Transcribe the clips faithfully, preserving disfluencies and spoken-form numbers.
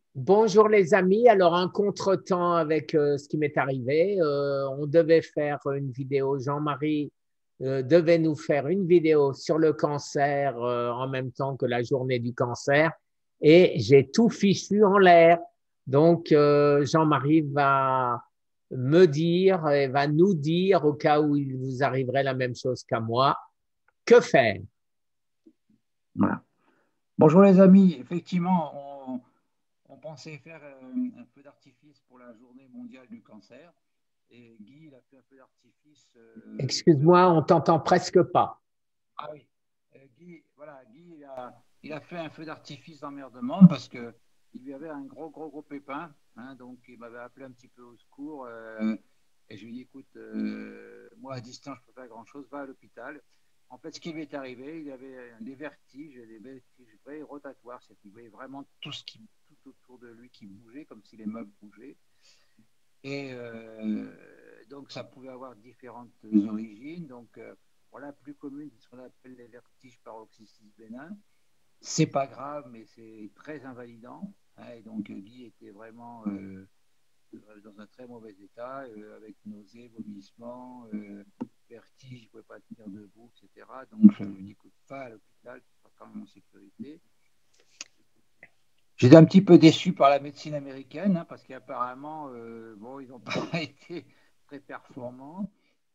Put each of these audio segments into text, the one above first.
Bonjour les amis, alors un contretemps avec euh, ce qui m'est arrivé. Euh, on devait faire une vidéo, Jean-Marie euh, devait nous faire une vidéo sur le cancer euh, en même temps que la journée du cancer et j'ai tout fichu en l'air. Donc euh, Jean-Marie va me dire et va nous dire au cas où il vous arriverait la même chose qu'à moi, que faire? Voilà. Bonjour les amis, effectivement, on, on pensait faire euh, un feu d'artifice pour la journée mondiale du cancer. Et Guy, il a fait un feu d'artifice euh, vers... Excuse-moi, on t'entend presque pas. Ah oui, Euh, Guy, voilà, Guy, il a, il a fait un feu d'artifice d'emmerdement parce que il lui avait un gros, gros, gros pépin. Hein, donc, il m'avait appelé un petit peu au secours. Euh, et je lui ai dit, écoute, euh, moi, à distance, je peux pas faire grand-chose, va à l'hôpital. En fait, ce qui lui est arrivé, il avait des vertiges, des vertiges très rotatoires. C'est qu'il voyait vraiment tout ce qui, tout autour de lui qui bougeait, comme si les meubles bougeaient. Et euh, donc, ça pouvait avoir différentes origines. Donc, euh, voilà, la plus commune, c'est ce qu'on appelle les vertiges paroxystiques bénins. C'est pas grave, mais c'est très invalidant. Hein, et donc, Guy était vraiment euh, dans un très mauvais état, euh, avec nausées, vomissements, euh, vertiges, il ne pouvait pas tenir debout, et cetera. Donc, je lui ai dit, écoute, pas à l'hôpital, tu seras quand même en sécurité. J'étais un petit peu déçu par la médecine américaine, hein, parce qu'apparemment, euh, bon, ils n'ont pas été très performants.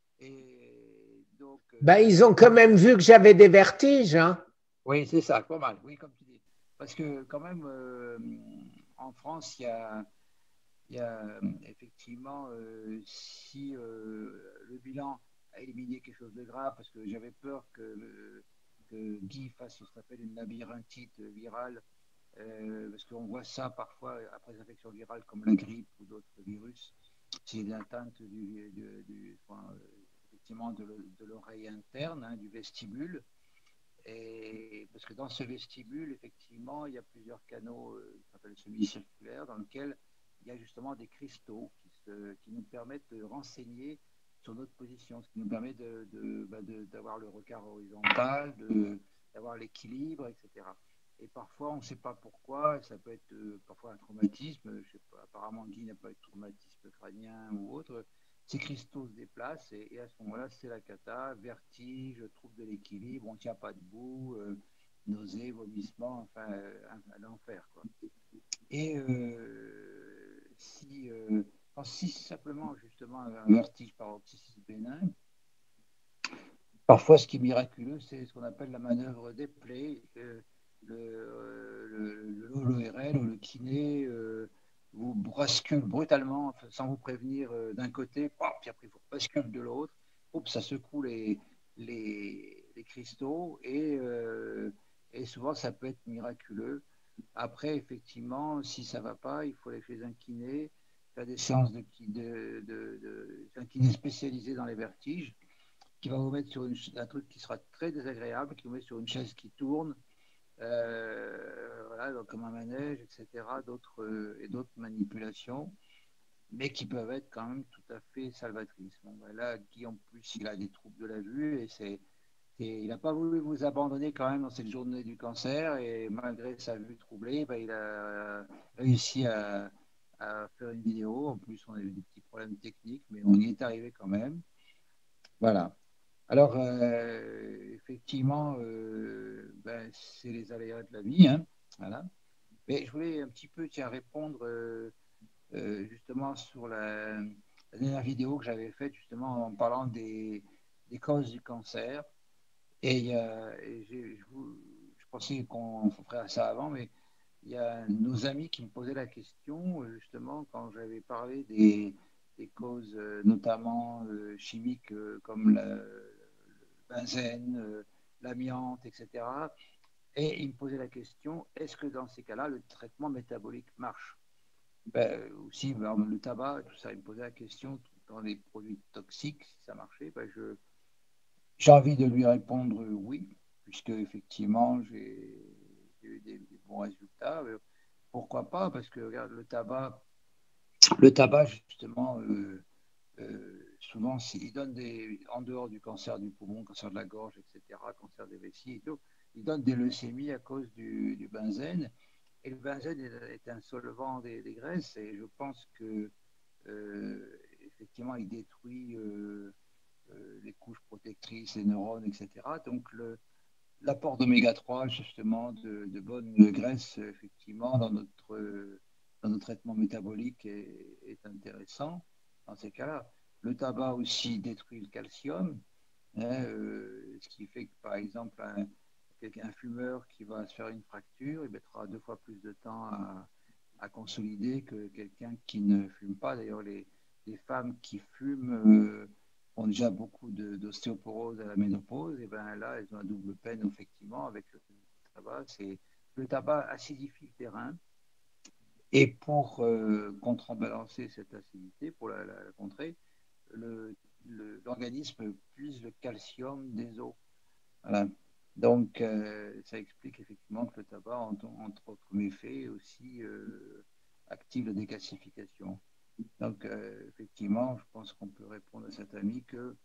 Et donc, Ben, euh, ils ont quand même vu que j'avais des vertiges, hein. oui, c'est ça, pas mal, oui, comme tu dis. Parce que quand même, euh, en France, il y a, il y a euh, effectivement, euh, si euh, le bilan a éliminé quelque chose de grave, parce que j'avais peur que, que Guy fasse ce qu'on appelle une labyrinthite virale, euh, parce qu'on voit ça parfois après les infections virales comme la grippe ou d'autres virus, c'est une atteinte du, du, du enfin, euh, effectivement de l'oreille interne, hein, du vestibule. Et parce que dans ce vestibule, effectivement, il y a plusieurs canaux euh, qui s'appellent semi-circulaires, dans lesquels il y a justement des cristaux qui, se, qui nous permettent de renseigner sur notre position, ce qui nous permet d'avoir de, de, bah de, le regard horizontal, d'avoir l'équilibre, et cetera. Et parfois, on ne sait pas pourquoi, ça peut être euh, parfois un traumatisme, je sais pas, apparemment Guy n'a pas eu de traumatisme crânien ou autre, ces cristaux se déplacent et, et à ce moment-là, c'est la cata, vertige, trouble de l'équilibre, on ne tient pas debout, euh, nausées, vomissements, enfin, euh, l'enfer, quoi. Et euh, si, euh, si simplement, justement, un vertige paroxystique bénin, parfois, ce qui est miraculeux, c'est ce qu'on appelle la manœuvre des plaies. Euh, le, euh, l'O R L ou le kiné euh, vous bascule brutalement sans vous prévenir euh, d'un côté, pop, puis après vous bascule de l'autre, oups, ça secoue les, les, les cristaux et, euh, et souvent ça peut être miraculeux. Après, effectivement, si ça ne va pas, il faut aller chez un kiné, faire des séances de, de, de, de, un kiné spécialisé dans les vertiges qui va vous mettre sur une, un truc qui sera très désagréable, qui vous met sur une chaise qui tourne, euh, voilà, donc comme un manège, et cetera, d'autres, euh, et d'autres manipulations, mais qui peuvent être quand même tout à fait salvatrices. Bon, ben là, Guy, en plus, il a des troubles de la vue et c'est, et il n'a pas voulu vous abandonner quand même dans cette journée du cancer et malgré sa vue troublée, ben, il a réussi à, à faire une vidéo. En plus, on a eu des petits problèmes techniques, mais on y est arrivé quand même. Voilà. Alors, euh, effectivement, euh, ben, c'est les aléas de la vie, hein, voilà. Mais je voulais un petit peu tiens, répondre euh, euh, justement sur la, la, dernière vidéo que j'avais faite, justement en parlant des, des causes du cancer. Et, euh, et je, je, pensais qu'on ferait ça avant, mais il y a nos amis qui me posaient la question, justement, quand j'avais parlé des, des causes, euh, notamment euh, chimiques, euh, comme la, benzène, euh, l'amiante, et cetera. Et il me posait la question, est-ce que dans ces cas-là, le traitement métabolique marche? Ben, aussi, ben, le tabac, tout ça, il me posait la question, dans les produits toxiques, si ça marchait. Ben, je, j'ai envie de lui répondre oui, puisque effectivement, j'ai, j'ai eu des, des, bons résultats. Pourquoi pas? Parce que regarde, le tabac, le tabac justement, euh, euh, souvent, il donne des, en dehors du cancer du poumon, cancer de la gorge, et cetera, cancer des vessies et tout, il donne des leucémies à cause du, du benzène. Et le benzène est, est un solvant des, des graisses et je pense que euh, effectivement il détruit euh, euh, les couches protectrices, les neurones, et cetera. Donc le, l'apport d'oméga trois, justement, de, de bonnes graisses, effectivement, dans notre, dans notre traitement métabolique est, est intéressant dans ces cas-là. Le tabac aussi détruit le calcium, hein, euh, ce qui fait que, par exemple, un, un fumeur qui va se faire une fracture, il mettra deux fois plus de temps à, à consolider que quelqu'un qui ne fume pas. D'ailleurs, les, les femmes qui fument euh, ont déjà beaucoup d'ostéoporose à la ménopause, et bien là, elles ont un double peine, effectivement, avec le tabac. C'est, le tabac acidifie le terrain, et pour euh, contrebalancer cette acidité, pour la, la, la contrer, le, le, l'organisme puise le calcium des os. Voilà. Donc, euh, ça explique effectivement que le tabac, entre, entre autres méfaits, aussi euh, active la décalcification. Donc, euh, effectivement, je pense qu'on peut répondre à cet ami que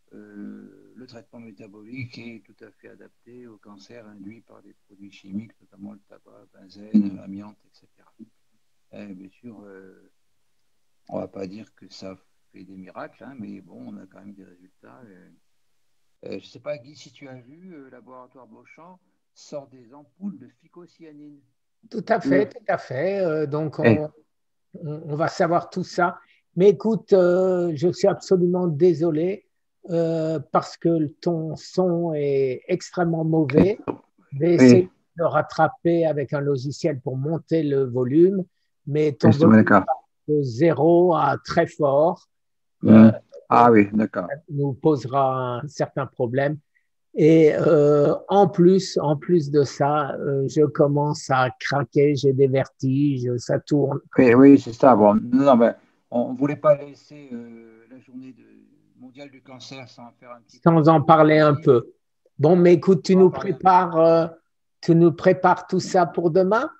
euh, le traitement métabolique est tout à fait adapté au cancer induit par des produits chimiques, notamment le tabac, benzène, amiante, et cetera. Et bien sûr, euh, on ne va pas dire que ça fait des miracles, hein, mais bon, on a quand même des résultats. Et, euh, je ne sais pas, Guy, si tu as vu, le euh, laboratoire Beauchamp sort des ampoules de phycocyanine. Tout à fait, tout à fait. Euh, donc, on, on, on va savoir tout ça. Mais écoute, euh, je suis absolument désolé euh, parce que ton son est extrêmement mauvais. Je vais essayer Oui. de le rattraper avec un logiciel pour monter le volume, mais ton Justement, volume d'accord. va de zéro à très fort. Mmh. Euh, ah oui, d'accord. Ça nous posera un certain problème. Et euh, en plus, en plus de ça, euh, je commence à craquer, j'ai des vertiges, ça tourne. Oui, oui, c'est ça. Bon, non, non, ben, on ne voulait pas laisser euh, la journée de, mondiale du cancer sans faire un petit Sans en parler un peu. Bon, mais écoute, tu nous prépares, euh, tu nous prépares tout ça pour demain?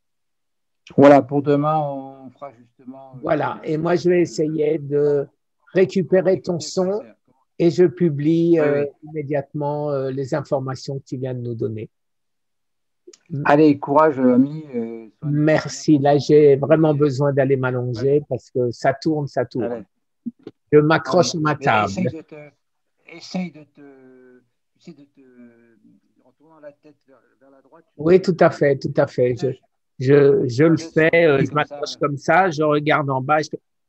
Voilà, pour demain, on fera justement. Voilà, Euh, et moi, je vais essayer de récupérer ton son et je publie euh, oui, oui. immédiatement euh, les informations que tu viens de nous donner. Allez, courage, ami. Euh, Merci. Là, j'ai vraiment besoin d'aller m'allonger parce que ça tourne, ça tourne. Allez. Je m'accroche Allez. à ma Mais table. essaye de te, essaye de te, tu sais, de te, en tournant la tête vers, vers la droite. Oui, tout à fait, tout à fait. Je, je, je le fais, euh, je m'accroche comme ça, je regarde en bas. Je...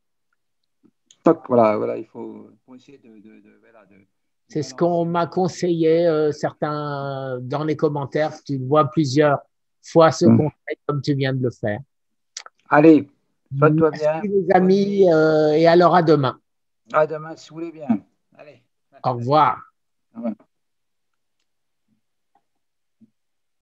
Voilà, voilà, il faut, faut essayer de, de, de, voilà, de C'est ce qu'on m'a conseillé, euh, certains dans les commentaires. Tu vois plusieurs fois ce conseil comme tu viens de le faire. Allez, sois-toi bien. Merci les amis euh, et alors à demain. À demain si vous voulez bien. Allez. Au revoir. Au revoir.